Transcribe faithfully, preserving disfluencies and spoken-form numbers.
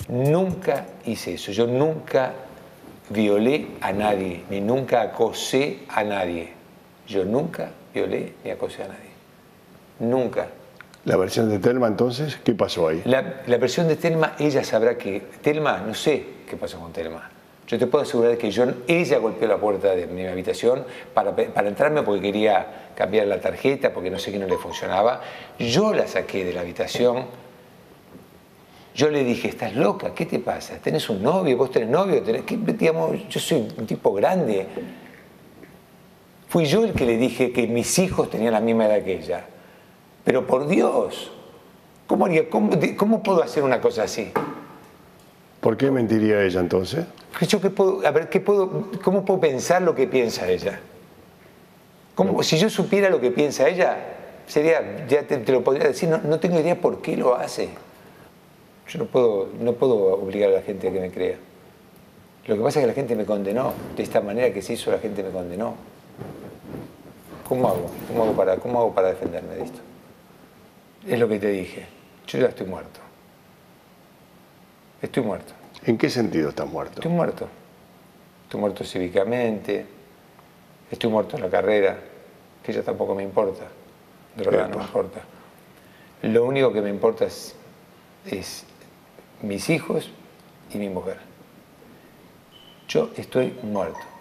Nunca hice eso. Yo nunca violé a nadie, ni nunca acosé a nadie. Yo nunca violé ni acosé a nadie. Nunca. ¿La versión de Telma, entonces, qué pasó ahí? La, la versión de Telma, ella sabrá que... Telma, no sé qué pasó con Telma. Yo te puedo asegurar que yo, ella golpeó la puerta de mi habitación para, para entrarme porque quería cambiar la tarjeta, porque no sé qué no le funcionaba. Yo la saqué de la habitación. Yo le dije, ¿estás loca? ¿Qué te pasa? ¿Tenés un novio? ¿Vos tenés novio? ¿Tenés, qué, digamos, yo soy un tipo grande. Fui yo el que le dije que mis hijos tenían la misma edad que ella. Pero por Dios, ¿cómo, haría, cómo, cómo puedo hacer una cosa así? ¿Por qué mentiría ella entonces? Yo qué puedo, a ver, ¿qué puedo, ¿cómo puedo pensar lo que piensa ella? ¿Cómo, si yo supiera lo que piensa ella, sería, ya te, te lo podría decir, no, no tengo idea por qué lo hace. Yo no puedo, no puedo obligar a la gente a que me crea. Lo que pasa es que la gente me condenó. De esta manera que se hizo, la gente me condenó. ¿Cómo hago? ¿Cómo hago para, cómo hago para defenderme de esto? Es lo que te dije. Yo ya estoy muerto. Estoy muerto. ¿En qué sentido estás muerto? Estoy muerto. Estoy muerto cívicamente. Estoy muerto en la carrera, que ya tampoco me importa. De verdad no me importa. Lo único que me importa es, es mis hijos y mi mujer. Yo estoy muerto.